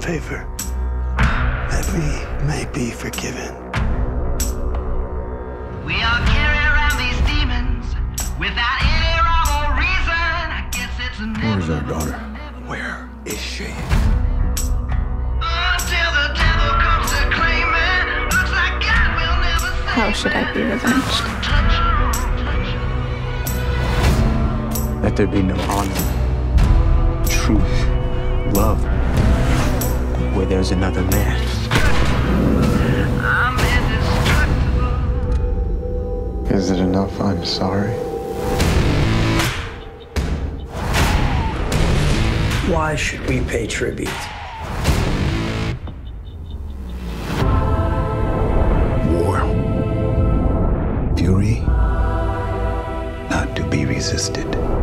favor, that we may be forgiven. We all carry around these demons without any rhyme or reason. I guess it's never. Where's our daughter? Where is she? Until the devil comes to claim it, looks like God will never save. How should I be revenged? Let there be no honor, truth, love, where there's another man. I'm indestructible. Is it enough I'm sorry? Why should we pay tribute? War. Fury. Not to be resisted.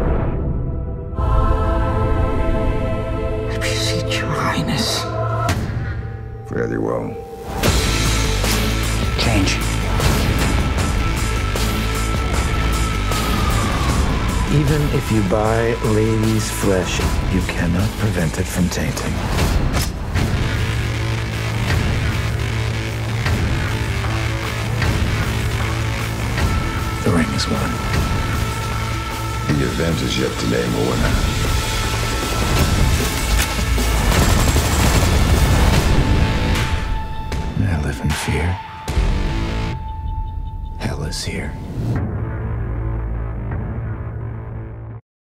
I beseech your highness. Fairly well. Change. Even if you buy lady's flesh, you cannot prevent it from tainting. The ring is won. The event is yet to name a winner. I live in fear. Hell is here.